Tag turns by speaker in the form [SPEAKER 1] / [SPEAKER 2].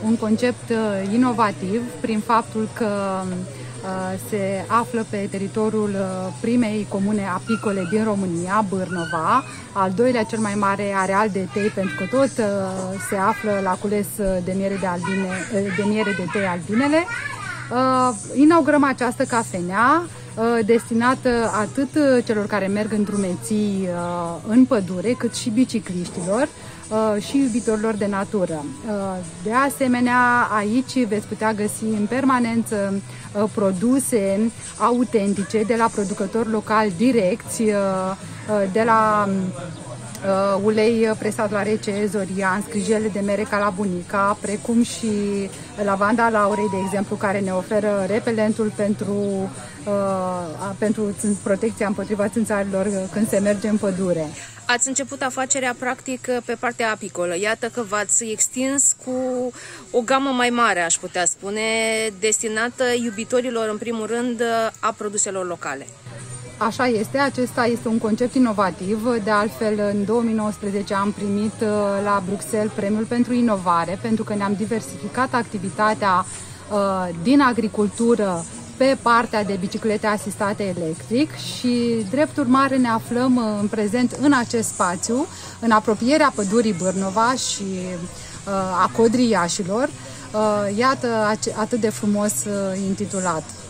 [SPEAKER 1] un concept inovativ prin faptul că se află pe teritoriul primei comune apicole din România, Bârnova, al doilea cel mai mare areal de tei, pentru că tot se află la cules de miere de tei albinele. Inaugurăm această cafenea destinată atât celor care merg în drumeții în pădure, cât și bicicliștilor și iubitorilor de natură. De asemenea, aici veți putea găsi în permanență produse autentice de la producători locali direcți, de la ulei presat la rece Zorian, scrijele de mere ca la bunica, precum și lavanda Laurei, de exemplu, care ne oferă repelentul pentru protecția împotriva țânțarilor când se merge în pădure.
[SPEAKER 2] Ați început afacerea practic pe partea apicolă. Iată că v-ați extins cu o gamă mai mare, aș putea spune, destinată iubitorilor, în primul rând, a produselor locale.
[SPEAKER 1] Așa este, acesta este un concept inovativ. De altfel, în 2019 am primit la Bruxelles premiul pentru inovare, pentru că ne-am diversificat activitatea din agricultură pe partea de biciclete asistate electric și, drept urmare, ne aflăm în prezent în acest spațiu, în apropierea pădurii Bârnova și a Codrii Iașilor. Iată atât de frumos intitulat.